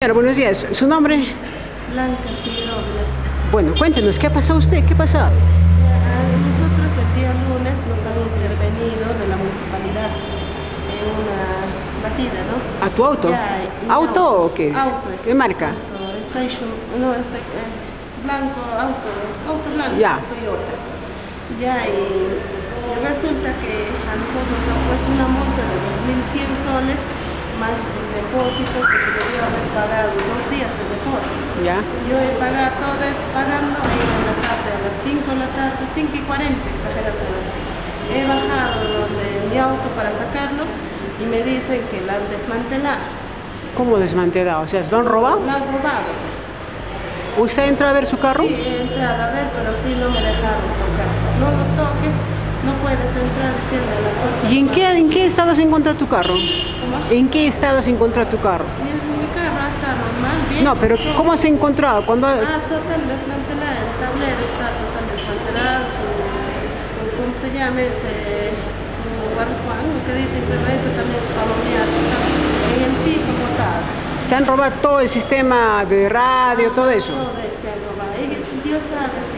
Señora, buenos días. ¿Su nombre? Blanca Figueroa. Bueno, cuéntenos, ¿qué ha pasado usted? ¿Qué ha pasado? Nosotros el día lunes nos han intervenido de la municipalidad en una batida, ¿no? ¿A tu auto? Ya, ¿Auto o qué es? Auto ¿Qué marca? Auto, Station, no, blanco, auto blanco, Ya. Toyota. Ya, y resulta que a nosotros nos han puesto una multa de 2.100 soles más el depósito que se debió haber pagado 2 días de depósito. Ya. Yo he pagado todo eso, pagando ahí en la tarde, a las 5 de la tarde, 5:40, exageradamente. He bajado donde mi auto para sacarlo y me dicen que la han desmantelado. ¿Cómo desmantelado? O sea, ¿lo han robado? La han robado. ¿Usted entró a ver su carro? Sí, he entrado a ver, pero sí no me dejaron tocar. No lo toques, no puedes entrar, diciendo la puerta. ¿Y en qué estado se encuentra tu carro? ¿Cómo? ¿En qué estado se encuentra tu carro? Mi carro está normal, bien. No, pero ¿cómo se ha encontrado? Cuando... Total desmantelado, el tablero está total desmantelado, ¿cómo se llama ese? Su barjuan, que dicen que eso también es palomeado, en el piso botado. Se han robado todo el sistema de radio, todo eso. Todo eso se han robado. Dios sabe